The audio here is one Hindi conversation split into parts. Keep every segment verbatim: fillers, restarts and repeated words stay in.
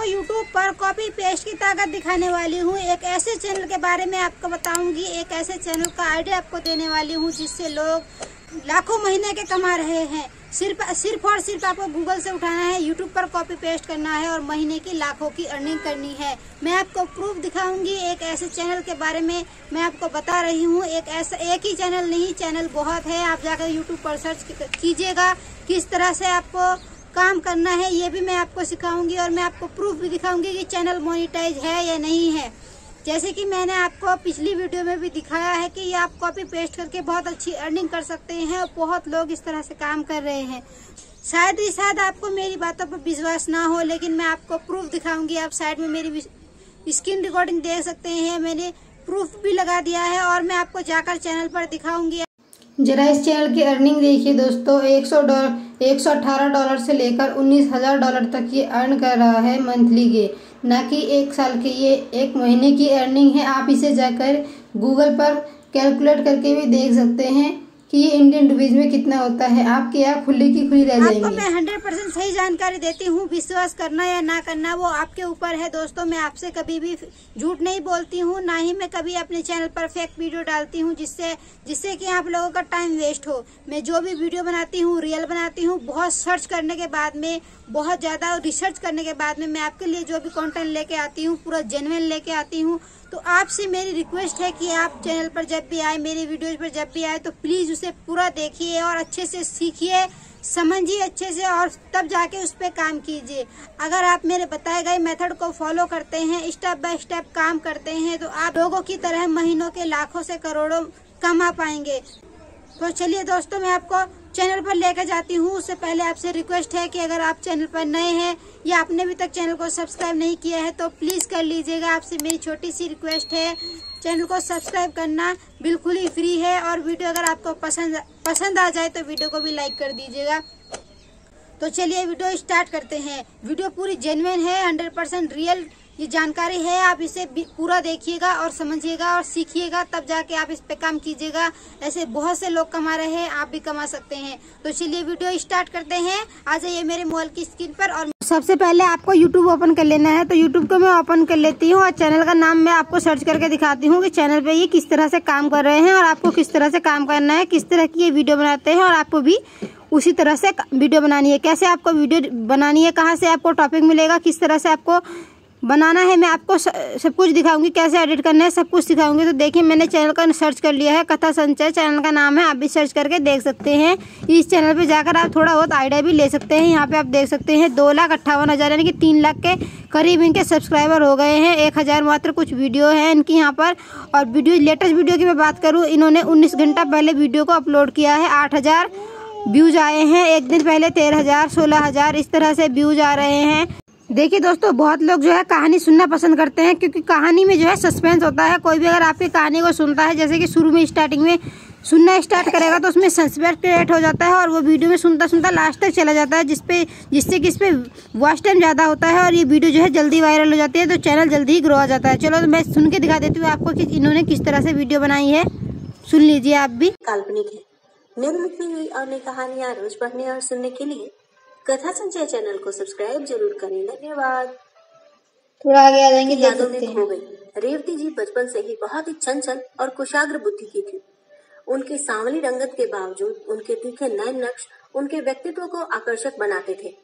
यूट्यूब पर कॉपी पेस्ट की ताकत दिखाने वाली हूँ। एक ऐसे चैनल के बारे में आपको बताऊंगी, एक ऐसे चैनल का आइडिया आपको देने वाली हूँ जिससे लोग लाखों महीने के कमा रहे हैं। सिर्फ सिर्फ और सिर्फ आपको गूगल से उठाना है, यूट्यूब पर कॉपी पेस्ट करना है और महीने की लाखों की अर्निंग करनी है। मैं आपको प्रूफ दिखाऊंगी एक ऐसे चैनल के बारे में मैं आपको बता रही हूँ। एक ऐसा एक ही चैनल नहीं, चैनल बहुत है। आप जाकर यूट्यूब पर सर्च कीजिएगा किस तरह से आपको काम करना है, ये भी मैं आपको सिखाऊंगी और मैं आपको प्रूफ भी दिखाऊंगी कि चैनल मोनेटाइज है या नहीं है। जैसे कि मैंने आपको पिछली वीडियो में भी दिखाया है कि आप कॉपी पेस्ट करके बहुत अच्छी अर्निंग कर सकते हैं और बहुत लोग इस तरह से काम कर रहे हैं। शायद ही शायद आपको मेरी बातों पर विश्वास ना हो, लेकिन मैं आपको प्रूफ दिखाऊंगी। आप साइड में मेरी स्क्रीन रिकॉर्डिंग देख सकते हैं, मैंने प्रूफ भी लगा दिया है और मैं आपको जाकर चैनल पर दिखाऊंगी। जरा इस चैनल की अर्निंग देखिए दोस्तों। एक सौ डॉलर एक सौ अठारह डॉलर से लेकर उन्नीस हजार डॉलर तक ये अर्न कर रहा है मंथली के, ना कि एक साल के। ये एक महीने की अर्निंग है। आप इसे जाकर गूगल पर कैलकुलेट करके भी देख सकते हैं कि ये इंडियन रुपीज में कितना होता है। आपकी आँख खुली की खुली रह जाएंगी। आपको मैं हंड्रेड परसेंट सही जानकारी देती हूँ। विश्वास करना या ना करना वो आपके ऊपर है दोस्तों। मैं आपसे कभी भी झूठ नहीं बोलती हूँ, ना ही मैं कभी अपने चैनल पर फेक वीडियो डालती हूँ जिससे जिससे कि आप लोगों का टाइम वेस्ट हो। मैं जो भी वीडियो बनाती हूँ रियल बनाती हूँ। बहुत सर्च करने के बाद में, बहुत ज्यादा रिसर्च करने के बाद में मैं आपके लिए जो भी कंटेंट लेके आती हूँ पूरा जेन्युइन लेके आती हूँ। तो आपसे मेरी रिक्वेस्ट है कि आप चैनल पर जब भी आए, मेरे वीडियोज पर जब भी आए, तो प्लीज उसे पूरा देखिए और अच्छे से सीखिए, समझिए अच्छे से और तब जाके उस पर काम कीजिए। अगर आप मेरे बताए गए मेथड को फॉलो करते हैं, स्टेप बाय स्टेप काम करते हैं, तो आप लोगों की तरह महीनों के लाखों से करोड़ों कमा पाएंगे। तो चलिए दोस्तों, मैं आपको चैनल पर लेकर जाती हूँ। उससे पहले आपसे रिक्वेस्ट है कि अगर आप चैनल पर नए हैं या आपने अभी तक चैनल को सब्सक्राइब नहीं किया है तो प्लीज कर लीजिएगा। आपसे मेरी छोटी सी रिक्वेस्ट है, चैनल को सब्सक्राइब करना बिल्कुल ही फ्री है और वीडियो अगर आपको पसंद पसंद आ जाए तो वीडियो को भी लाइक कर दीजिएगा। तो चलिए वीडियो स्टार्ट करते हैं। वीडियो पूरी जेन्युइन है, हंड्रेड परसेंट रियल ये जानकारी है। आप इसे पूरा देखिएगा और समझिएगा और सीखिएगा, तब जाके आप इस पे काम कीजिएगा। ऐसे बहुत से लोग कमा रहे हैं, आप भी कमा सकते हैं। तो चलिए वीडियो स्टार्ट करते हैं। आ जाइए मेरे मोबाइल की स्क्रीन पर। और सबसे पहले आपको यूट्यूब ओपन कर लेना है। तो यूट्यूब को मैं ओपन कर लेती हूँ और चैनल का नाम मैं आपको सर्च करके दिखाती हूँ कि चैनल पे ये किस तरह से काम कर रहे हैं और आपको किस तरह से काम करना है, किस तरह की ये वीडियो बनाते हैं और आपको भी उसी तरह से वीडियो बनानी है। कैसे आपको वीडियो बनानी है, कहाँ से आपको टॉपिक मिलेगा, किस तरह से आपको बनाना है, मैं आपको सब कुछ दिखाऊंगी। कैसे एडिट करना है सब कुछ सिखाऊंगी। तो देखिए मैंने चैनल का सर्च कर लिया है, कथा संचय चैनल का नाम है। आप भी सर्च करके देख सकते हैं। इस चैनल पे जाकर आप थोड़ा बहुत आइडिया भी ले सकते हैं। यहाँ पे आप देख सकते हैं दो लाख अट्ठावन हज़ार यानी कि तीन लाख के करीब इनके सब्सक्राइबर हो गए हैं। एक हज़ार मात्र कुछ वीडियो है इनकी यहाँ पर। और वीडियो लेटेस्ट वीडियो की मैं बात करूँ, इन्होंने उन्नीस घंटा पहले वीडियो को अपलोड किया है। आठ हज़ार व्यूज आए हैं। एक दिन पहले तेरह हज़ार सोलह हज़ार इस तरह से व्यूज आ रहे हैं। देखिए दोस्तों, बहुत लोग जो है कहानी सुनना पसंद करते हैं क्योंकि कहानी में जो है सस्पेंस होता है। कोई भी अगर आपकी कहानी को सुनता है, जैसे कि शुरू में स्टार्टिंग में सुनना स्टार्ट करेगा तो उसमें सस्पेंस क्रिएट हो जाता है और वो वीडियो में सुनता सुनता लास्ट तक चला जाता है, जिसपे जिससे कि इस पे वॉच टाइम ज़्यादा होता है और ये वीडियो जो है जल्दी वायरल हो जाती है। तो चैनल जल्दी ही ग्रो हो जाता है। चलो तो मैं सुन के दिखा देती हूँ आपको कि इन्होंने किस तरह से वीडियो बनाई है। सुन लीजिए आप भी। काल्पनिक है। मेरी लिखी हुई अन्य कहानियाँ रोज पढ़ने और सुनने के लिए कथा संचय चैनल को सब्सक्राइब जरूर करें। धन्यवाद। थोड़ा आगे आ जाएंगे। यादों में खो गई। रेवती जी बचपन से ही बहुत ही चंचल और कुशाग्र बुद्धि की थी। उनकी सांवली रंगत के बावजूद उनके तीखे नयन नक्श उनके व्यक्तित्व को आकर्षक बनाते थे।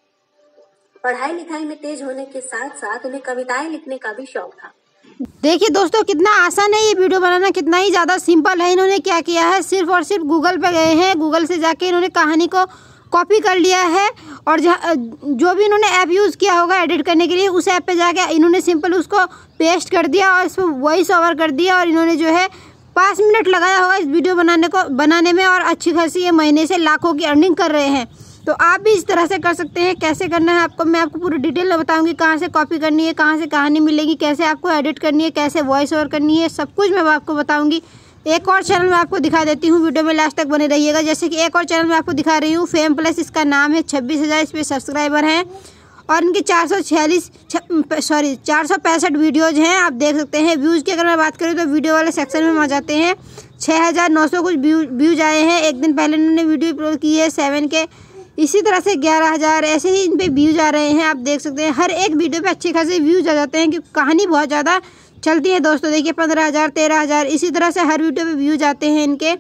पढ़ाई लिखाई में तेज होने के साथ साथ उन्हें कविताएं लिखने का भी शौक था। देखिए दोस्तों, कितना आसान है ये वीडियो बनाना, कितना ही ज्यादा सिंपल है। इन्होंने क्या किया है, सिर्फ और सिर्फ गूगल पे गए हैं। गूगल से जाके इन्होंने कहानी को कॉपी कर लिया है और जो भी इन्होंने ऐप यूज़ किया होगा एडिट करने के लिए, उस ऐप पे जाके इन्होंने सिंपल उसको पेस्ट कर दिया और इसको वॉइस ओवर कर दिया और इन्होंने जो है पाँच मिनट लगाया होगा इस वीडियो बनाने को बनाने में और अच्छी खासी ये महीने से लाखों की अर्निंग कर रहे हैं। तो आप भी इस तरह से कर सकते हैं। कैसे करना है आपको मैं आपको पूरी डिटेल में बताऊंगी। कहाँ से कॉपी करनी है, कहाँ से कहानी मिलेगी, कैसे आपको एडिट करनी है, कैसे वॉइस ओवर करनी है, सब कुछ मैं आपको बताऊंगी। एक और चैनल मैं आपको दिखा देती हूँ, वीडियो में लास्ट तक बने रहिएगा। जैसे कि एक और चैनल मैं आपको दिखा रही हूँ, फेम प्लस इसका नाम है। छब्बीस हज़ार इस पर सब्सक्राइबर हैं और इनके चार सौ छियालीस सॉरी चार सौ पैंसठ वीडियोज़ हैं। आप देख सकते हैं। व्यूज़ की अगर मैं बात करूँ तो वीडियो वाले सेक्शन में आ जाते हैं। छः हज़ार नौ सौ कुछ व्यूज आए हैं। एक दिन पहले इन्होंने वीडियो अपलोड की है सेवन के इसी तरह से ग्यारह हज़ार ऐसे ही इन पे व्यूज आ रहे हैं। आप देख सकते हैं हर एक वीडियो पे अच्छे खासे व्यूज आ जाते हैं क्योंकि कहानी बहुत ज़्यादा चलती है दोस्तों। देखिए पंद्रह हज़ार तेरह हज़ार इसी तरह से हर वीडियो पे व्यूज आते हैं इनके।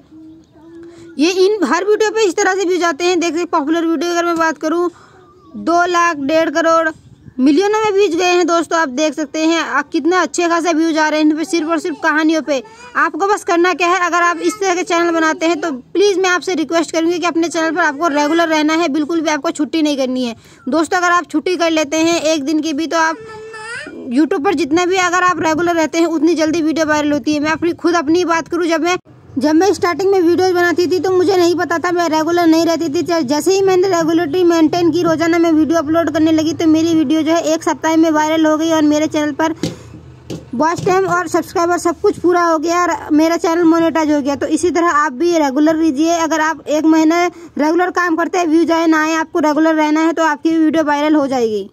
ये इन हर वीडियो पे इस तरह से व्यूज आते हैं। देखिए पॉपुलर वीडियो अगर मैं बात करूँ दो लाख डेढ़ करोड़ मिलियनों में व्यूज गए हैं दोस्तों। आप देख सकते हैं आप कितने अच्छे खासे व्यूज आ रहे हैं इन पे सिर्फ और सिर्फ कहानियों पे। आपको बस करना क्या है, अगर आप इस तरह के चैनल बनाते हैं तो प्लीज़ मैं आपसे रिक्वेस्ट करूंगी कि अपने चैनल पर आपको रेगुलर रहना है, बिल्कुल भी आपको छुट्टी नहीं करनी है दोस्तों। अगर आप छुट्टी कर लेते हैं एक दिन की भी तो आप यूट्यूब पर जितने भी अगर आप रेगुलर रहते हैं उतनी जल्दी वीडियो वायरल होती है। मैं अपनी खुद अपनी बात करूँ, जब मैं जब मैं स्टार्टिंग में वीडियोज बनाती थी तो मुझे नहीं पता था, मैं रेगुलर नहीं रहती थी। जैसे ही मैंने रेगुलरिटी मेंटेन की, रोजाना मैं वीडियो अपलोड करने लगी तो मेरी वीडियो जो है एक सप्ताह में वायरल हो गई और मेरे चैनल पर वॉच टाइम और सब्सक्राइबर सब कुछ पूरा हो गया और मेरा चैनल मोनेटाइज हो गया। तो इसी तरह आप भी रेगुलर रहिए। अगर आप एक महीने रेगुलर काम करते हैं, व्यूज आए ना आए, आपको रेगुलर रहना है तो आपकी वीडियो वायरल हो जाएगी।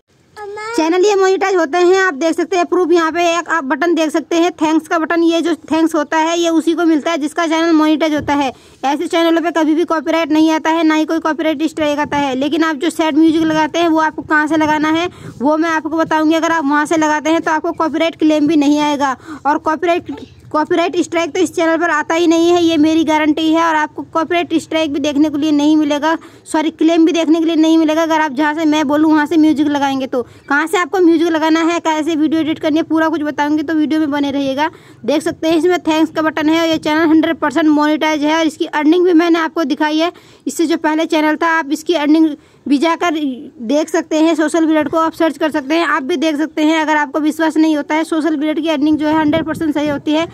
चैनल ये मोनेटाइज होते हैं। आप देख सकते हैं प्रूफ, यहाँ पे एक आप बटन देख सकते हैं थैंक्स का बटन। ये जो थैंक्स होता है ये उसी को मिलता है जिसका चैनल मोनेटाइज होता है। ऐसे चैनलों पे कभी भी कॉपीराइट नहीं आता है, ना ही कोई कॉपीराइट स्ट्राइक आता है। लेकिन आप जो सैड म्यूजिक लगाते हैं वो आपको कहाँ से लगाना है वो मैं आपको बताऊंगी। अगर आप वहाँ से लगाते हैं तो आपको कॉपीराइट क्लेम भी नहीं आएगा और कॉपीराइट कॉपीराइट स्ट्राइक तो इस चैनल पर आता ही नहीं है, ये मेरी गारंटी है। और आपको कॉपीराइट स्ट्राइक भी देखने के लिए नहीं मिलेगा, सॉरी क्लेम भी देखने के लिए नहीं मिलेगा अगर आप जहाँ से मैं बोलूँ वहाँ से म्यूजिक लगाएंगे। तो कहाँ से आपको म्यूजिक लगाना है, कैसे वीडियो एडिट करनी है, पूरा कुछ बताऊंगी तो वीडियो में बने रहिएगा। देख सकते हैं इसमें थैंक्स का बटन है और ये चैनल हंड्रेड परसेंट मोनेटाइज है और इसकी अर्निंग भी मैंने आपको दिखाई है। इससे जो पहले चैनल था आप इसकी अर्निंग भी जाकर देख सकते हैं। सोशल बिलेट को आप सर्च कर सकते हैं, आप भी देख सकते हैं। अगर आपको विश्वास नहीं होता है, सोशल बिलेट की अर्निंग जो है हंड्रेड परसेंट सही होती है।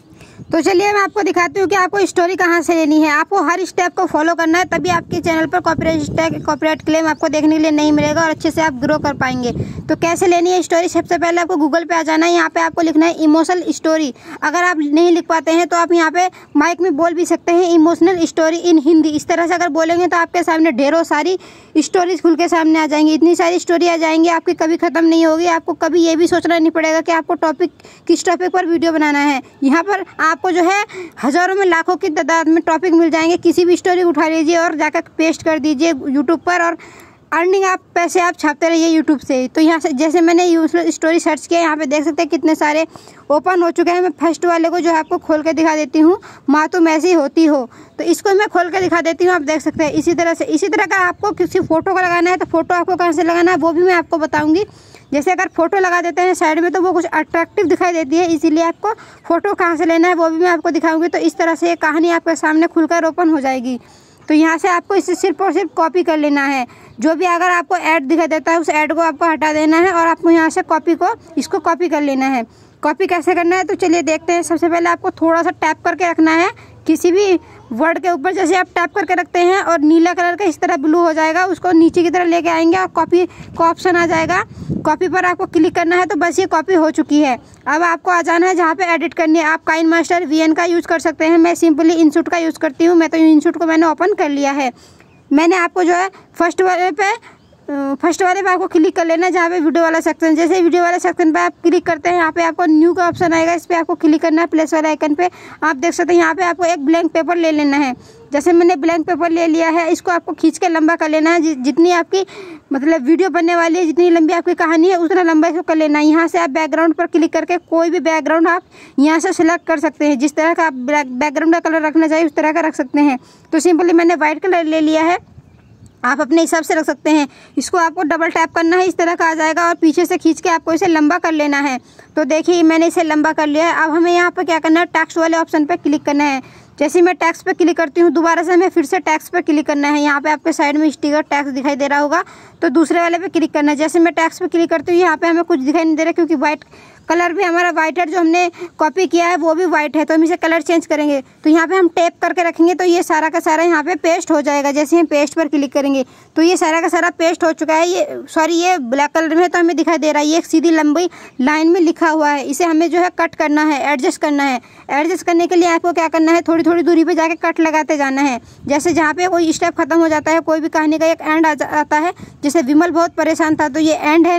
तो चलिए मैं आपको दिखाती हूँ कि आपको स्टोरी कहाँ से लेनी है। आपको हर स्टेप को फॉलो करना है, तभी आपके चैनल पर कॉपीराइट स्ट्राइक कॉपीराइट क्लेम आपको देखने के लिए नहीं मिलेगा और अच्छे से आप ग्रो कर पाएंगे। तो कैसे लेनी है स्टोरी, सबसे पहले आपको गूगल पे आ जाना है। यहाँ पे आपको लिखना है इमोशनल स्टोरी। अगर आप नहीं लिख पाते हैं तो आप यहाँ पे माइक में बोल भी सकते हैं इमोशनल स्टोरी इन हिंदी। इस तरह से अगर बोलेंगे तो आपके सामने ढेरों सारी स्टोरीज खुल के सामने आ जाएंगी। इतनी सारी स्टोरी आ जाएंगी आपकी, कभी खत्म नहीं होगी। आपको कभी ये भी सोचना नहीं पड़ेगा कि आपको टॉपिक किस टॉपिक पर वीडियो बनाना है। यहाँ पर आपको जो है हजारों में लाखों की तादाद में टॉपिक मिल जाएंगे। किसी भी स्टोरी उठा लीजिए और जाकर पेस्ट कर दीजिए यूट्यूब पर और अर्निंग आप पैसे आप छापते रहिए यूट्यूब से। तो यहाँ से जैसे मैंने यूजफुल स्टोरी सर्च किया, यहाँ पे देख सकते हैं कितने सारे ओपन हो चुके हैं। मैं फर्स्ट वाले को जो है आपको खोल के दिखा देती हूँ, माँ तुम ऐसी होती हो। तो इसको मैं खोल के दिखा देती हूँ, आप देख सकते हैं। इसी तरह से इसी तरह का आपको किसी फोटो को लगाना है तो फोटो आपको कहाँ से लगाना है वो भी मैं आपको बताऊँगी। जैसे अगर फोटो लगा देते हैं साइड में तो वो कुछ अट्रैक्टिव दिखाई देती है, इसीलिए आपको फोटो कहाँ से लेना है वो भी मैं आपको दिखाऊंगी। तो इस तरह से ये कहानी आपके सामने खुलकर ओपन हो जाएगी। तो यहाँ से आपको इसे सिर्फ और सिर्फ कॉपी कर लेना है। जो भी अगर आपको ऐड दिखाई देता है उस ऐड को आपको हटा देना है और आपको यहाँ से कॉपी को इसको कॉपी कर लेना है। कॉपी कैसे करना है तो चलिए देखते हैं। सबसे पहले आपको थोड़ा सा टैप करके रखना है किसी भी वर्ड के ऊपर। जैसे आप टैप करके रखते हैं और नीला कलर का इस तरह ब्लू हो जाएगा, उसको नीचे की तरफ लेके आएंगे और कॉपी का ऑप्शन आ जाएगा। कॉपी पर आपको क्लिक करना है तो बस ये कॉपी हो चुकी है। अब आपको आ जाना है जहाँ पे एडिट करनी है। आप काइन मास्टर वीएन का यूज़ कर सकते हैं, मैं सिंपली इनशूट का यूज़ करती हूँ। मैं तो इनशूट को मैंने ओपन कर लिया है। मैंने आपको जो है फर्स्ट वाले पे फर्स्ट वाले पे आपको क्लिक कर लेना है जहाँ पे वीडियो वाला सेक्शन। जैसे वीडियो वाले सेक्शन पे आप क्लिक करते हैं, यहाँ पे आपको न्यू का ऑप्शन आएगा, इस पर आपको क्लिक करना है प्लस वाले आइकन पे। आप देख सकते हैं यहाँ पे आपको एक ब्लैंक पेपर ले लेना है। जैसे मैंने ब्लैंक पेपर ले लिया है, इसको आपको खींच के लंबा कर लेना है। जि, जितनी आपकी मतलब वीडियो बनने वाली है, जितनी लंबी आपकी कहानी है उतना लंबा इसको कर लेना है। यहाँ से आप बैकग्राउंड पर क्लिक करके कोई भी बैकग्राउंड आप यहाँ से सिलेक्ट कर सकते हैं। जिस तरह का आप बैकग्राउंड का कलर रखना चाहिए उस तरह का रख सकते हैं। तो सिंपली मैंने व्हाइट कलर ले लिया है, आप अपने हिसाब से रख सकते हैं। इसको आपको डबल टैप करना है, इस तरह का आ जाएगा और पीछे से खींच के आपको इसे लंबा कर लेना है। तो देखिए मैंने इसे लंबा कर लिया है। अब हमें यहाँ पर क्या करना है, टैक्स वाले ऑप्शन पर क्लिक करना है। जैसे मैं टैक्स पे क्लिक करती हूँ दोबारा से हमें फिर से टैक्स पे क्लिक करना है। यहाँ पे आपके साइड में स्टिकर टैक्स दिखाई दे रहा होगा तो दूसरे वाले पे क्लिक करना है। जैसे मैं टैक्स पे क्लिक करती हूँ यहाँ पे हमें कुछ दिखाई नहीं दे रहा क्योंकि व्हाइट कलर भी हमारा व्हाइट है, जो हमने कॉपी किया है वो भी व्हाइट है। तो हम इसे कलर चेंज करेंगे तो यहाँ पे हम टैप करके रखेंगे तो ये सारा का सारा यहाँ पे पेस्ट हो जाएगा। जैसे हम पेस्ट पर क्लिक करेंगे तो ये सारा का सारा पेस्ट हो चुका है। ये सॉरी ये ब्लैक कलर में तो हमें दिखाई दे रहा है, ये एक सीधी लंबी लाइन में लिखा हुआ है। इसे हमें जो है कट करना है, एडजस्ट करना है। एडजस्ट करने के लिए आपको क्या करना है, थोड़ी थोड़ी दूरी पे जाके कट लगाते जाना है। जैसे जहाँ पे कोई स्टेप खत्म हो जाता है, कोई भी कहानी का एक एंड आता है। जैसे विमल बहुत परेशान था तो ये एंड है ना,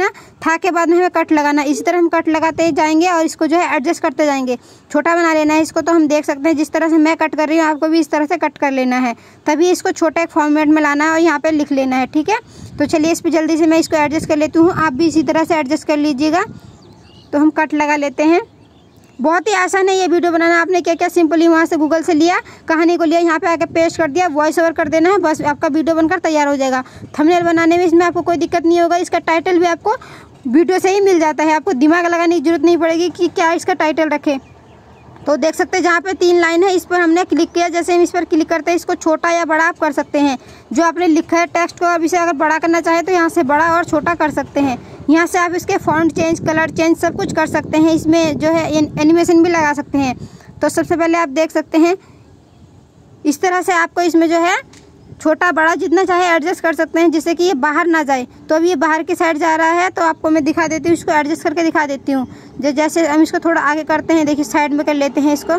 था के बाद में हमें कट लगाना। इसी तरह हम कट लगाते जाएंगे और इसको जो है एडजस्ट करते जाएंगे। छोटा बना लेना है इसको, तो हम देख सकते हैं जिस तरह से मैं कट कर रही हूँ आपको भी इस तरह से कट कर लेना है, तभी इसको छोटे एक फॉर्मेट में लाना है और यहाँ पे लिख लेना है, ठीक है। तो चलिए इस पर जल्दी से मैं इसको एडजस्ट कर लेती हूँ, आप भी इसी तरह से एडजस्ट कर लीजिएगा। तो हम कट लगा लेते हैं। बहुत ही आसान है ये वीडियो बनाना। आपने क्या क्या सिंपली वहाँ से गूगल से लिया, कहानी को लिया, यहाँ पे आके पेस्ट कर दिया, वॉइस ओवर कर देना है, बस आपका वीडियो बनकर तैयार हो जाएगा। थंबनेल बनाने में इसमें आपको कोई दिक्कत नहीं होगा। इसका टाइटल भी आपको वीडियो से ही मिल जाता है, आपको दिमाग लगाने की जरूरत नहीं पड़ेगी कि क्या इसका टाइटल रखें। तो देख सकते हैं जहाँ पे तीन लाइन है इस पर हमने क्लिक किया। जैसे हम इस पर क्लिक करते हैं, इसको छोटा या बड़ा आप कर सकते हैं। जो आपने लिखा है टेक्स्ट को, अब इसे अगर बड़ा करना चाहे तो यहाँ से बड़ा और छोटा कर सकते हैं। यहाँ से आप इसके फॉन्ट चेंज, कलर चेंज सब कुछ कर सकते हैं। इसमें जो है एनिमेशन भी लगा सकते हैं। तो सबसे पहले आप देख सकते हैं इस तरह से आपको इसमें जो है छोटा बड़ा जितना चाहे एडजस्ट कर सकते हैं, जिससे कि ये बाहर ना जाए। तो अब ये बाहर की साइड जा रहा है, तो आपको मैं दिखा देती हूँ, इसको एडजस्ट करके दिखा देती हूँ। जैसे हम इसको थोड़ा आगे करते हैं, देखिए साइड में कर लेते हैं इसको।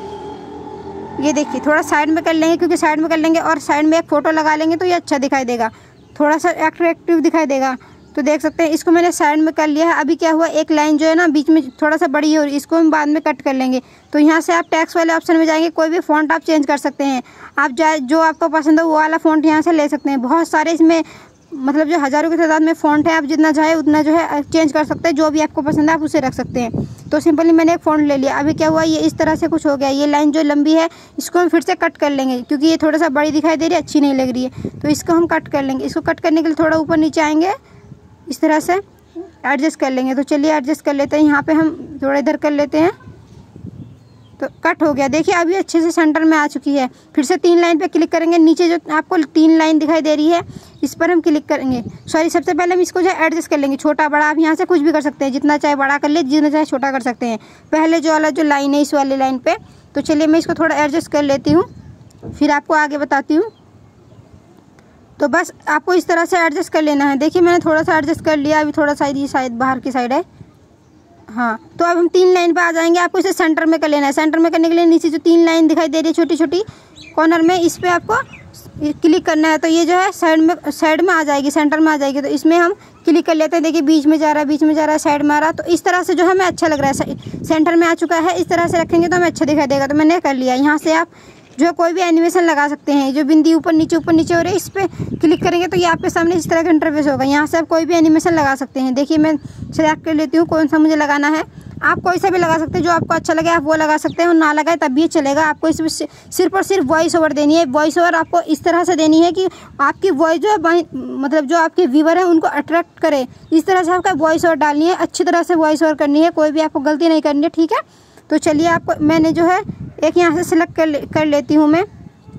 ये देखिए थोड़ा साइड में कर लेंगे, क्योंकि साइड में कर लेंगे और साइड में एक फ़ोटो लगा लेंगे तो ये अच्छा दिखाई देगा, थोड़ा सा अट्रैक्टिव दिखाई देगा। तो देख सकते हैं इसको मैंने साइड में कर लिया है। अभी क्या हुआ, एक लाइन जो है ना बीच में थोड़ा सा बड़ी हो रही है, इसको हम बाद में कट कर लेंगे। तो यहाँ से आप टेक्स्ट वाले ऑप्शन में जाएंगे, कोई भी फ़ॉन्ट आप चेंज कर सकते हैं। आप जाए जो आपको पसंद हो वो वाला फ़ॉन्ट यहाँ से ले सकते हैं। बहुत सारे इसमें मतलब जो हज़ारों की तादाद में फ़ॉन्ट है, आप जितना चाहे उतना जो है चेंज कर सकते हैं। जो भी आपको पसंद है आप उसे रख सकते हैं। तो सिंपली मैंने एक फ़ॉन्ट ले लिया। अभी क्या हुआ, ये इस तरह से कुछ हो गया। ये लाइन जो लंबी है इसको हम फिर से कट कर लेंगे, क्योंकि ये थोड़ा सा बड़ी दिखाई दे रही है, अच्छी नहीं लग रही है। तो इसको हम कट कर लेंगे। इसको कट करने के लिए थोड़ा ऊपर नीचे आएंगे, इस तरह से एडजस्ट कर लेंगे। तो चलिए एडजस्ट कर लेते हैं। यहाँ पे हम थोड़ा इधर कर लेते हैं, तो कट हो गया। देखिए अभी अच्छे से सेंटर में आ चुकी है। फिर से तीन लाइन पे क्लिक करेंगे, नीचे जो आपको तीन लाइन दिखाई दे रही है इस पर हम क्लिक करेंगे। सॉरी, सबसे पहले हम इसको जो है एडजस्ट कर लेंगे, छोटा बड़ा। आप यहाँ से कुछ भी कर सकते हैं, जितना चाहे बड़ा कर ले, जितना चाहे छोटा कर सकते हैं। पहले जो वाला जो लाइन है इस वाली लाइन पे, तो चलिए मैं इसको थोड़ा एडजस्ट कर लेती हूँ, फिर आपको आगे बताती हूँ। तो बस आपको इस तरह से एडजस्ट कर लेना है। देखिए मैंने थोड़ा सा एडजस्ट कर लिया। अभी थोड़ा सा ये शायद बाहर की साइड है, हाँ। तो अब हम तीन लाइन पे आ जाएंगे। आपको इसे सेंटर में कर लेना है। सेंटर में करने के लिए नीचे जो तीन लाइन दिखाई दे रही है छोटी छोटी कॉर्नर में, इस पर आपको क्लिक करना है। तो ये जो है साइड में साइड में आ जाएगी, सेंटर में आ जाएगी। तो इसमें हम क्लिक कर लेते हैं। देखिए बीच में जा रहा है, बीच में जा रहा है, साइड में आ रहा है। तो इस तरह से जो हमें अच्छा लग रहा है, सेंटर में आ चुका है। इस तरह से रखेंगे तो हमें अच्छा दिखाई देगा। तो मैंने कर लिया। यहाँ से आप जो है कोई भी एनिमेशन लगा सकते हैं। जो बिंदी ऊपर नीचे ऊपर नीचे हो रही है, इस पर क्लिक करेंगे तो ये आपके सामने इस तरह का इंटरफेस होगा। यहाँ से आप कोई भी एनिमेशन लगा सकते हैं। देखिए मैं सेलेक्ट कर लेती हूँ कौन सा मुझे लगाना है। आप कोई सा भी लगा सकते हैं, जो आपको अच्छा लगे आप वो लगा सकते हैं, और ना लगाए तब भी चलेगा। आपको इसमें सिर्फ और सिर्फ वॉइस ओवर देनी है। वॉइस ओवर आपको इस तरह से देनी है कि आपकी वॉइस जो है मतलब जो आपके व्यूवर हैं उनको अट्रैक्ट करे। इस तरह से आपका वॉइस ओवर डालनी है, अच्छी तरह से वॉइस ओवर करनी है, कोई भी आपको गलती नहीं करनी है, ठीक है। तो चलिए आपको मैंने जो है एक यहाँ से सिलेक्ट कर ले, कर लेती हूँ मैं।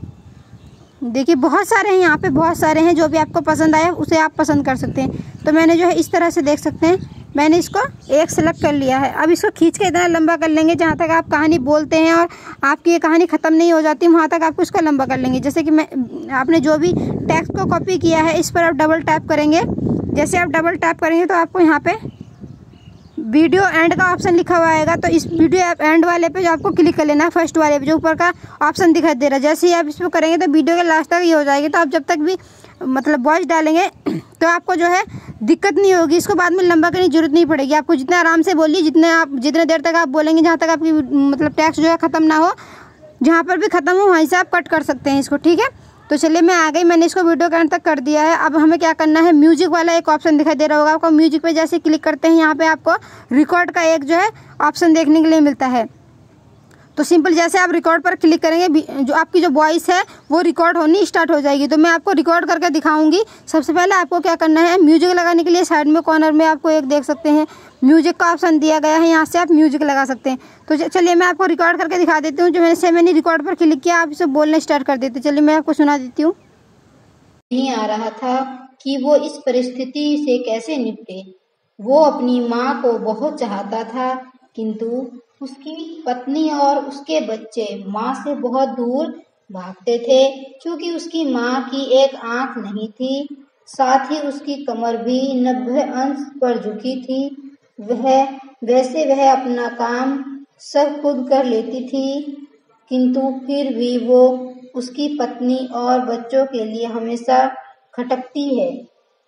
देखिए बहुत सारे हैं यहाँ पे, बहुत सारे हैं। जो भी आपको पसंद आए उसे आप पसंद कर सकते हैं। तो मैंने जो है इस तरह से देख सकते हैं, मैंने इसको एक सेलेक्ट कर लिया है। अब इसको खींच के इतना लंबा कर लेंगे जहाँ तक आप कहानी बोलते हैं और आपकी ये कहानी ख़त्म नहीं हो जाती, वहाँ तक आपको इसको लंबा कर लेंगे। जैसे कि मैं आपने जो भी टेक्स्ट को कॉपी किया है इस पर आप डबल टैप करेंगे। जैसे आप डबल टैप करेंगे तो आपको यहाँ पे वीडियो एंड का ऑप्शन लिखा हुआ आएगा। तो इस वीडियो एंड वाले पे जो आपको क्लिक कर लेना है, फर्स्ट वाले पे जो ऊपर का ऑप्शन दिखाई दे रहा है। जैसे ही आप इस पर करेंगे तो वीडियो के लास्ट तक ये हो जाएगी। तो आप जब तक भी मतलब वॉइस डालेंगे तो आपको जो है दिक्कत नहीं होगी। इसको बाद में लंबा करने की जरूरत नहीं पड़ेगी। आपको जितना आराम से बोलिए, जितने आप जितने देर तक आप बोलेंगे जहाँ तक आपकी मतलब टेक्स्ट जो है ख़त्म ना हो, जहाँ पर भी ख़त्म हो वहीं से आप कट कर सकते हैं इसको, ठीक है। तो चलिए मैं आ गई, मैंने इसको वीडियो के अंत तक कर दिया है। अब हमें क्या करना है, म्यूजिक वाला एक ऑप्शन दिखाई दे रहा होगा आपको। म्यूजिक पे जैसे क्लिक करते हैं यहाँ पे आपको रिकॉर्ड का एक जो है ऑप्शन देखने के लिए मिलता है। तो सिंपल जैसे आप रिकॉर्ड पर क्लिक करेंगे, जो आपकी जो वॉइस है वो रिकॉर्ड होनी स्टार्ट हो जाएगी। तो मैं आपको रिकॉर्ड करके दिखाऊंगी। सबसे पहले आपको क्या करना है, म्यूजिक लगाने के लिए साइड में कॉर्नर में आपको एक देख सकते हैं म्यूजिक का ऑप्शन दिया गया है। यहाँ से आप म्यूजिक लगा सकते हैं। तो चलिए मैं आपको रिकॉर्ड करके दिखा देती हूँ। जो मैंने से मैंने रिकॉर्ड पर क्लिक किया, आप इसे बोलने स्टार्ट कर देते। चलिए मैं आपको सुना देती हूँ। नहीं आ रहा था कि वो इस परिस्थिति से कैसे निपटे। वो अपनी माँ को बहुत चाहता था, किंतु उसकी पत्नी और उसके बच्चे माँ से बहुत दूर भागते थे, क्योंकि उसकी माँ की एक आंख नहीं थी, साथ ही उसकी कमर भी नब्बे अंश पर झुकी थी। वह वैसे वह अपना काम सब खुद कर लेती थी, किंतु फिर भी वो उसकी पत्नी और बच्चों के लिए हमेशा खटकती है।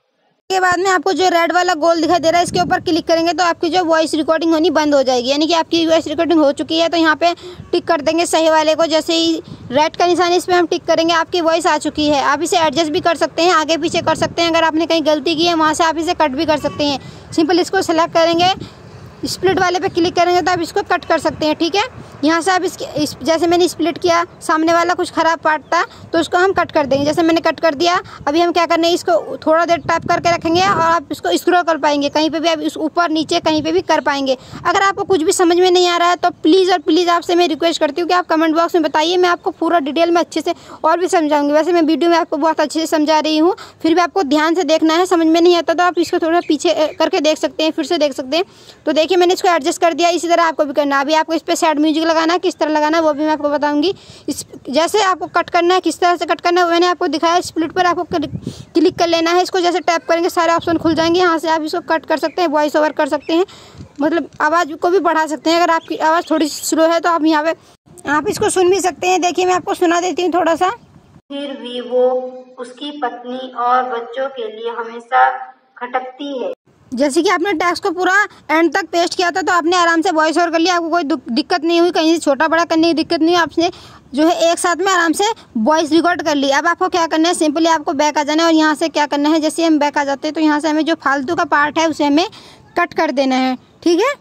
के बाद में आपको जो रेड वाला गोल दिखाई दे रहा है इसके ऊपर क्लिक करेंगे तो आपकी जो वॉइस रिकॉर्डिंग होनी बंद हो जाएगी, यानी कि आपकी वॉइस रिकॉर्डिंग हो चुकी है। तो यहाँ पे टिक कर देंगे सही वाले को, जैसे ही रेड का निशान इस पर हम टिक करेंगे आपकी वॉइस आ चुकी है। आप इसे एडजस्ट भी कर सकते हैं, आगे पीछे कर सकते हैं, अगर आपने कहीं गलती की है वहाँ से आप इसे कट भी कर सकते हैं। सिंपल इसको सेलेक्ट करेंगे, स्प्लिट वाले पे क्लिक करेंगे तो आप इसको कट कर सकते हैं, ठीक है। यहाँ से आप इसके इस, जैसे मैंने स्प्लिट किया, सामने वाला कुछ ख़राब पार्ट था तो उसको हम कट कर देंगे, जैसे मैंने कट कर दिया। अभी हम क्या करने हैं, इसको थोड़ा देर टैप करके रखेंगे और आप इसको स्क्रॉल कर पाएंगे, कहीं पे भी आप इस ऊपर नीचे कहीं पे भी कर पाएंगे। अगर आपको कुछ भी समझ में नहीं आ रहा है तो प्लीज़ और प्लीज़ आपसे मैं रिक्वेस्ट करती हूँ कि आप कमेंट बॉक्स में बताइए, मैं आपको पूरा डिटेल में अच्छे से और भी समझाऊंगी। वैसे मैं वीडियो में आपको बहुत अच्छे से समझा रही हूँ, फिर भी आपको ध्यान से देखना है। समझ में नहीं आता तो आप इसको थोड़ा पीछे करके देख सकते हैं, फिर से देख सकते हैं। तो देखिए मैंने इसको एडजस्ट कर दिया, इसी तरह आपको भी करना है। अभी आपको इस पर सैड म्यूजिक लगाना है, किस तरह लगाना है वो भी मैं आपको बताऊंगी। इस जैसे आपको कट करना है, किस तरह से कट करना है मैंने आपको दिखाया। स्प्लिट पर आपको क्लिक कर लेना है, इसको जैसे टैप करेंगे सारे ऑप्शन खुल जाएंगे। यहाँ से आप इसको कट कर सकते हैं, वॉइस ओवर कर सकते हैं, मतलब आवाज़ को भी बढ़ा सकते हैं। अगर आपकी आवाज़ थोड़ी स्लो है तो आप यहाँ पे आप इसको सुन भी सकते हैं। देखिए मैं आपको सुना देती हूँ थोड़ा सा। फिर भी वो उसकी पत्नी और बच्चों के लिए हमेशा खटकती है। जैसे कि आपने टैक्स को पूरा एंड तक पेस्ट किया था तो आपने आराम से वॉइस ओवर कर लिया, आपको कोई दिक्कत नहीं हुई, कहीं से छोटा बड़ा करने की दिक्कत नहीं हुई। आपने जो है एक साथ में आराम से वॉइस रिकॉर्ड कर ली। अब आपको क्या करना है, सिंपली आपको बैक आ जाना है और यहाँ से क्या करना है, जैसे हम बैक आ जाते हैं तो यहाँ से हमें जो फालतू का पार्ट है उसे हमें कट कर देना है, ठीक है।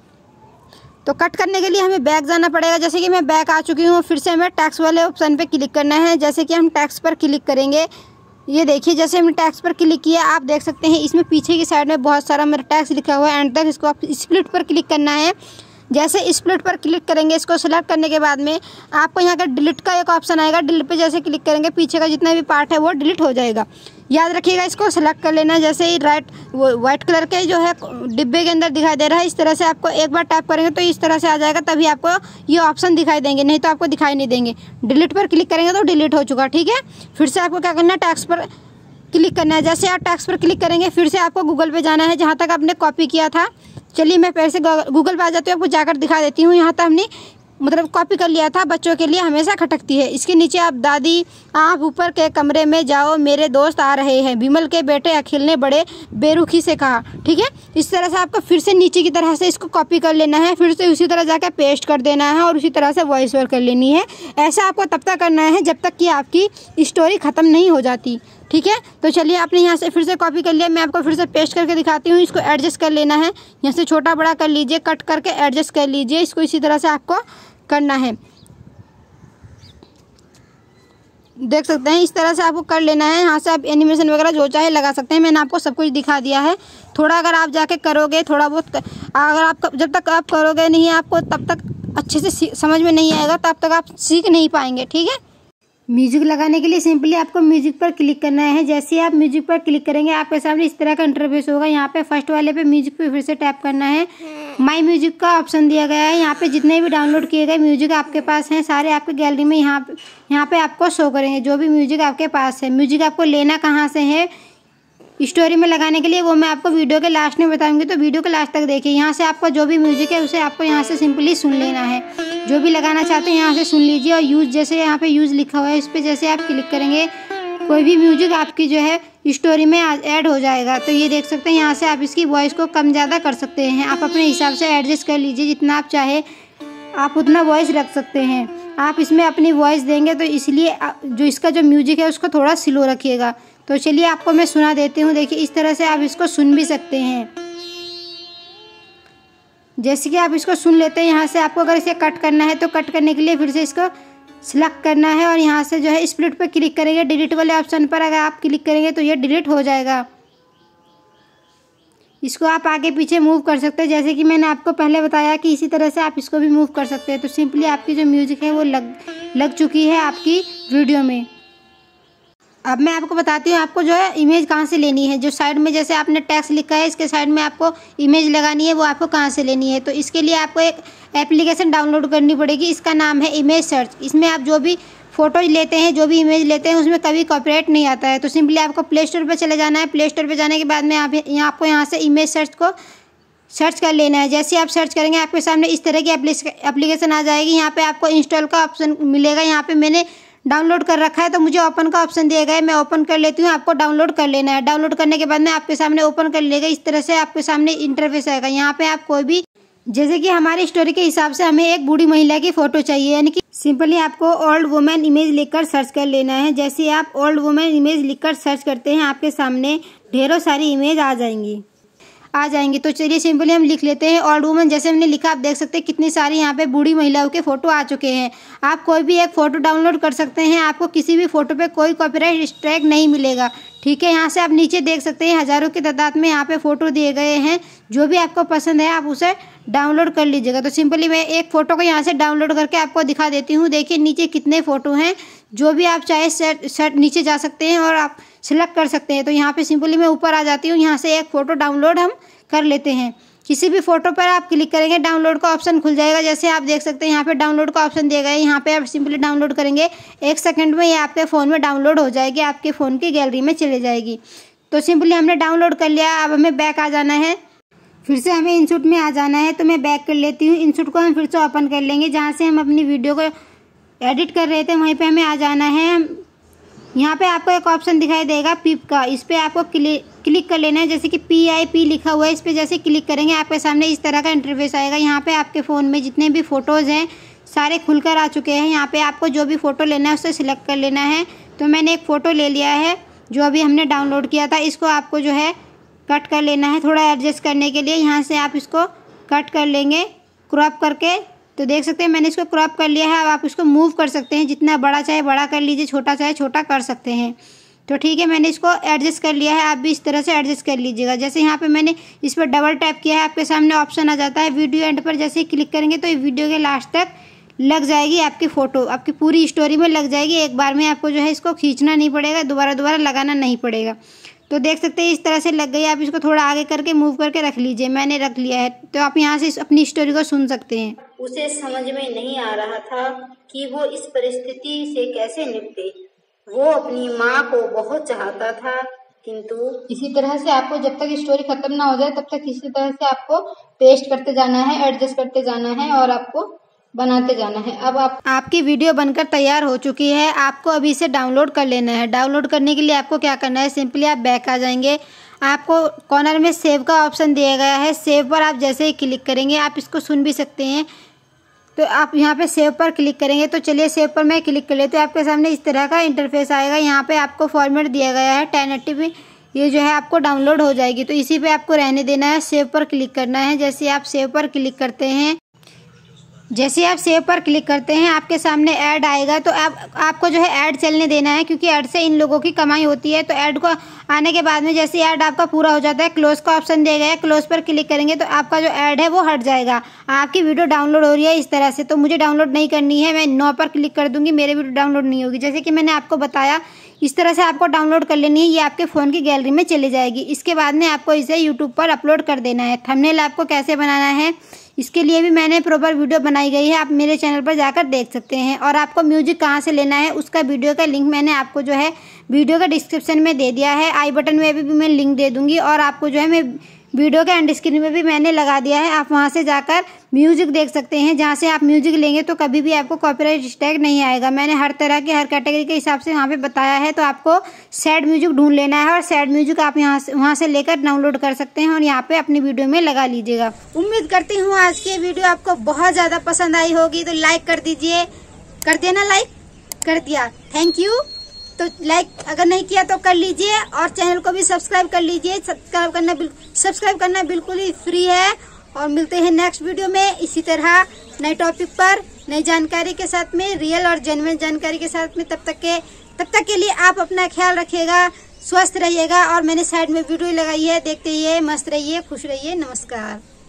तो कट करने के लिए हमें बैक जाना पड़ेगा। जैसे कि मैं बैक आ चुकी हूँ, फिर से हमें टैक्स वाले ऑप्शन पर क्लिक करना है। जैसे कि हम टैक्स पर क्लिक करेंगे, ये देखिए जैसे हमने टैक्स पर क्लिक किया आप देख सकते हैं इसमें पीछे की साइड में बहुत सारा मेरा टैक्स लिखा हुआ है एंड तक। इसको आप स्प्लिट पर क्लिक करना है। जैसे स्प्लिट पर क्लिक करेंगे, इसको सेलेक्ट करने के बाद में आपको यहाँ का डिलीट का एक ऑप्शन आएगा। डिलीट पे जैसे क्लिक करेंगे पीछे का जितना भी पार्ट है वो डिलीट हो जाएगा। याद रखिएगा इसको सेलेक्ट कर लेना है। जैसे ही राइट वो वाइट कलर के जो है डिब्बे के अंदर दिखाई दे रहा है, इस तरह से आपको एक बार टैप करेंगे तो इस तरह से आ जाएगा, तभी आपको ये ऑप्शन दिखाई देंगे, नहीं तो आपको दिखाई नहीं देंगे। डिलीट पर क्लिक करेंगे तो डिलीट हो चुका, ठीक है। फिर से आपको क्या करना है, टैक्स पर क्लिक करना है। जैसे आप टैक्स पर क्लिक करेंगे फिर से आपको गूगल पे जाना है जहाँ तक आपने कॉपी किया था। चलिए मैं फिर से गूगल पे आ जाती हूँ, आपको जाकर दिखा देती हूँ। यहाँ तक हमने मतलब कॉपी कर लिया था, बच्चों के लिए हमेशा खटकती है। इसके नीचे आप दादी आप ऊपर के कमरे में जाओ, मेरे दोस्त आ रहे हैं, विमल के बेटे अखिल ने बड़े बेरुखी से कहा, ठीक है। इस तरह से आपको फिर से नीचे की तरह से इसको कॉपी कर लेना है, फिर से उसी तरह जाकर पेस्ट कर देना है और उसी तरह से वॉइस ओवर कर लेनी है। ऐसा आपको तब तक करना है जब तक कि आपकी स्टोरी ख़त्म नहीं हो जाती, ठीक है। तो चलिए आपने यहाँ से फिर से कॉपी कर लिया, मैं आपको फिर से पेस्ट करके दिखाती हूँ। इसको एडजस्ट कर लेना है, यहाँ से छोटा बड़ा कर लीजिए, कट करके एडजस्ट कर लीजिए। इसको इसी तरह से आपको करना है, देख सकते हैं इस तरह से आपको कर लेना है। यहाँ से आप एनिमेशन वगैरह जो चाहे लगा सकते हैं, मैंने आपको सब कुछ दिखा दिया है। थोड़ा अगर आप जाके करोगे, थोड़ा बहुत अगर आप जब तक आप करोगे नहीं आपको तब तक अच्छे से समझ में नहीं आएगा, तब तक आप सीख नहीं पाएंगे, ठीक है। म्यूजिक लगाने के लिए सिंपली आपको म्यूजिक पर क्लिक करना है। जैसे आप म्यूजिक पर क्लिक करेंगे आपके सामने इस तरह का इंटरफेस होगा। यहाँ पे फर्स्ट वाले पे म्यूजिक पे फिर से टैप करना है। माई म्यूजिक का ऑप्शन दिया गया है, यहाँ पे जितने भी डाउनलोड किए गए म्यूजिक आपके पास हैं सारे आपके गैलरी में यहाँ पे यहाँ पे आपको शो करेंगे, जो भी म्यूजिक आपके पास है। म्यूजिक आपको लेना कहाँ से है स्टोरी में लगाने के लिए वो मैं आपको वीडियो के लास्ट में बताऊंगी, तो वीडियो के लास्ट तक देखिए। यहाँ से आपका जो भी म्यूजिक है उसे आपको यहाँ से सिंपली सुन लेना है। जो भी लगाना चाहते हैं यहाँ से सुन लीजिए और यूज़ जैसे यहाँ पे यूज़ लिखा हुआ है इस पर जैसे आप क्लिक करेंगे कोई भी म्यूजिक आपकी जो है स्टोरी में ऐड हो जाएगा। तो ये देख सकते हैं यहाँ से आप इसकी वॉइस को कम ज़्यादा कर सकते हैं, आप अपने हिसाब से एडजस्ट कर लीजिए, जितना आप चाहे आप उतना वॉइस रख सकते हैं। आप इसमें अपनी वॉइस देंगे तो इसलिए जो इसका जो म्यूजिक है उसको थोड़ा स्लो रखिएगा। तो चलिए आपको मैं सुना देती हूँ, देखिए इस तरह से आप इसको सुन भी सकते हैं। जैसे कि आप इसको सुन लेते हैं, यहाँ से आपको अगर इसे कट करना है तो कट करने के लिए फिर से इसको सिलेक्ट करना है और यहाँ से जो है स्प्लिट पर क्लिक करेंगे। डिलीट वाले ऑप्शन पर अगर आप क्लिक करेंगे तो ये डिलीट हो जाएगा। इसको आप आगे पीछे मूव कर सकते हैं, जैसे कि मैंने आपको पहले बताया कि इसी तरह से आप इसको भी मूव कर सकते हैं। तो सिंपली आपकी जो म्यूजिक है वो लग लग चुकी है आपकी वीडियो में। अब मैं आपको बताती हूँ आपको जो है इमेज कहाँ से लेनी है। जो साइड में जैसे आपने टेक्स्ट लिखा है इसके साइड में आपको इमेज लगानी है, वो आपको कहाँ से लेनी है। तो इसके लिए आपको एक एप्लीकेशन डाउनलोड करनी पड़ेगी, इसका नाम है इमेज सर्च। इसमें आप जो भी फोटोज लेते हैं, जो भी इमेज लेते हैं उसमें कभी कॉपीराइट नहीं आता है। तो सिंपली आपको प्ले स्टोर पर चले जाना है। प्ले स्टोर पर जाने के बाद में आप यहाँ आपको यहाँ से इमेज सर्च को सर्च कर लेना है। जैसे आप सर्च करेंगे आपके सामने इस तरह की एप्लीकेशन आ जाएगी। यहाँ पे आपको इंस्टॉल का ऑप्शन मिलेगा। यहाँ पे मैंने डाउनलोड कर रखा है तो मुझे ओपन का ऑप्शन दिया गया है, मैं ओपन कर लेती हूँ। आपको डाउनलोड कर लेना है। डाउनलोड करने के बाद में आपके सामने ओपन कर लेगा, इस तरह से आपके सामने इंटरफेस आएगा। यहाँ पे आप कोई भी, जैसे कि हमारी स्टोरी के हिसाब से हमें एक बूढ़ी महिला की फोटो चाहिए, यानी कि सिंपली आपको ओल्ड वुमेन इमेज लिखकर सर्च कर लेना है। जैसे आप ओल्ड वुमेन इमेज लिखकर सर्च करते हैं, आपके सामने ढेरों सारी इमेज आ जाएंगी आ जाएंगी तो चलिए सिंपली हम लिख लेते हैं ओल्ड वुमन। जैसे हमने लिखा, आप देख सकते हैं कितनी सारी यहाँ पे बूढ़ी महिलाओं के फोटो आ चुके हैं। आप कोई भी एक फ़ोटो डाउनलोड कर सकते हैं, आपको किसी भी फ़ोटो पे कोई कॉपीराइट स्ट्राइक नहीं मिलेगा। ठीक है, यहाँ से आप नीचे देख सकते हैं हज़ारों की तादाद में यहाँ पे फ़ोटो दिए गए हैं। जो भी आपको पसंद है आप उसे डाउनलोड कर लीजिएगा। तो सिंपली मैं एक फ़ोटो को यहाँ से डाउनलोड करके आपको दिखा देती हूँ। देखिए नीचे कितने फ़ोटो हैं, जो भी आप चाहे सेट सेट नीचे जा सकते हैं और आप सिलेक्ट कर सकते हैं। तो यहाँ पे सिंपली मैं ऊपर आ जाती हूँ, यहाँ से एक फ़ोटो डाउनलोड हम कर लेते हैं। किसी भी फोटो पर आप क्लिक करेंगे, डाउनलोड का ऑप्शन खुल जाएगा। जैसे आप देख सकते हैं यहाँ पे डाउनलोड का ऑप्शन दिया गया है, यहाँ पे आप सिंपली डाउनलोड करेंगे, एक सेकंड में ये आपके फ़ोन में डाउनलोड हो जाएगी, आपके फ़ोन की गैलरी में चले जाएगी। तो सिंपली हमने डाउनलोड कर लिया। अब हमें बैक आ जाना है, फिर से हमें इंशूट में आ जाना है। तो मैं बैक कर लेती हूँ। इंशूट को हम फिर से ओपन कर लेंगे, जहाँ से हम अपनी वीडियो को एडिट कर रहे थे वहीं पर हमें आ जाना है। यहाँ पे आपको एक ऑप्शन दिखाई देगा पिप का, इस पर आपको क्लिक क्लिक कर लेना है। जैसे कि पी आई पी लिखा हुआ है, इस पर जैसे क्लिक करेंगे आपके सामने इस तरह का इंटरफेस आएगा। यहाँ पे आपके फ़ोन में जितने भी फ़ोटोज़ हैं सारे खुलकर आ चुके हैं। यहाँ पे आपको जो भी फ़ोटो लेना है उसे सिलेक्ट कर लेना है। तो मैंने एक फ़ोटो ले लिया है जो अभी हमने डाउनलोड किया था। इसको आपको जो है कट कर लेना है थोड़ा एडजस्ट करने के लिए। यहाँ से आप इसको कट कर लेंगे क्रॉप करके। तो देख सकते हैं मैंने इसको क्रॉप कर लिया है। अब आप इसको मूव कर सकते हैं, जितना बड़ा चाहे बड़ा कर लीजिए, छोटा चाहे छोटा कर सकते हैं। तो ठीक है, मैंने इसको एडजस्ट कर लिया है, आप भी इस तरह से एडजस्ट कर लीजिएगा। जैसे यहाँ पे मैंने इस पर डबल टैप किया है, आपके सामने ऑप्शन आ जाता है वीडियो एंड पर। जैसे क्लिक करेंगे तो वीडियो के लास्ट तक लग जाएगी आपकी फ़ोटो, आपकी पूरी स्टोरी में लग जाएगी। एक बार में आपको जो है इसको खींचना नहीं पड़ेगा, दोबारा दोबारा लगाना नहीं पड़ेगा। तो देख सकते हैं इस तरह से लग गई। आप इसको थोड़ा आगे करके मूव करके रख लीजिए, मैंने रख लिया है। तो आप यहाँ से अपनी स्टोरी को सुन सकते हैं। उसे समझ में नहीं आ रहा था कि वो इस परिस्थिति से कैसे निपटे। वो अपनी माँ को बहुत चाहता था, किंतु इसी तरह से आपको जब तक स्टोरी खत्म ना हो जाए तब तक इसी तरह से आपको पेस्ट करते जाना है, एडजस्ट करते जाना है और आपको बनाते जाना है। अब आप आपकी वीडियो बनकर तैयार हो चुकी है, आपको अभी इसे डाउनलोड कर लेना है। डाउनलोड करने के लिए आपको क्या करना है, सिंपली आप बैक आ जाएंगे। आपको कॉर्नर में सेव का ऑप्शन दिया गया है, सेव पर आप जैसे ही क्लिक करेंगे, आप इसको सुन भी सकते हैं। तो आप यहाँ पे सेव पर क्लिक करेंगे। तो चलिए सेव पर मैं क्लिक कर लेती हूँ। आपके सामने इस तरह का इंटरफेस आएगा। यहाँ पे आपको फॉर्मेट दिया गया है टेन एटी पी, ये जो है आपको डाउनलोड हो जाएगी। तो इसी पे आपको रहने देना है, सेव पर क्लिक करना है। जैसे आप सेव पर क्लिक करते हैं जैसे आप सेव पर क्लिक करते हैं आपके सामने ऐड आएगा। तो आप आपको जो है ऐड चलने देना है, क्योंकि ऐड से इन लोगों की कमाई होती है। तो ऐड को आने के बाद में जैसे ऐड आपका पूरा हो जाता है, क्लोज का ऑप्शन दिया गया है, क्लोज पर क्लिक करेंगे तो आपका जो ऐड है वो हट जाएगा। आपकी वीडियो डाउनलोड हो रही है इस तरह से। तो मुझे डाउनलोड नहीं करनी है, मैं नो पर क्लिक कर दूंगी, मेरी वीडियो डाउनलोड नहीं होगी। जैसे कि मैंने आपको बताया इस तरह से आपको डाउनलोड कर लेनी है, ये आपके फ़ोन की गैलरी में चली जाएगी। इसके बाद में आपको इसे यूट्यूब पर अपलोड कर देना है। थंबनेल आपको कैसे बनाना है इसके लिए भी मैंने प्रॉपर वीडियो बनाई गई है, आप मेरे चैनल पर जाकर देख सकते हैं। और आपको म्यूजिक कहाँ से लेना है उसका वीडियो का लिंक मैंने आपको जो है वीडियो के डिस्क्रिप्शन में दे दिया है, आई बटन में भी, भी मैं लिंक दे दूंगी। और आपको जो है मैं वीडियो के एंड स्क्रीन में भी मैंने लगा दिया है, आप वहां से जाकर म्यूजिक देख सकते हैं। जहां से आप म्यूजिक लेंगे तो कभी भी आपको कॉपीराइट स्ट्राइक नहीं आएगा। मैंने हर तरह के हर कैटेगरी के हिसाब से वहां पे बताया है। तो आपको सैड म्यूजिक ढूंढ लेना है और सैड म्यूजिक आप यहां से वहां से लेकर डाउनलोड कर सकते हैं और यहाँ पे अपनी वीडियो में लगा लीजिएगा। उम्मीद करती हूँ आज की वीडियो आपको बहुत ज्यादा पसंद आई होगी। तो लाइक कर दीजिए, कर देना, लाइक कर दिया, थैंक यू। तो लाइक अगर नहीं किया तो कर लीजिए और चैनल को भी सब्सक्राइब कर लीजिए। सब्सक्राइब करना सब्सक्राइब करना बिल्कुल ही फ्री है। और मिलते हैं नेक्स्ट वीडियो में इसी तरह नए टॉपिक पर, नई जानकारी के साथ में, रियल और जेन्युइन जानकारी के साथ में। तब तक के तब तक के लिए आप अपना ख्याल रखिएगा, स्वस्थ रहिएगा। और मैंने साइड में वीडियो लगाई है, देखते रहिए, मस्त रहिए, खुश रहिए। नमस्कार।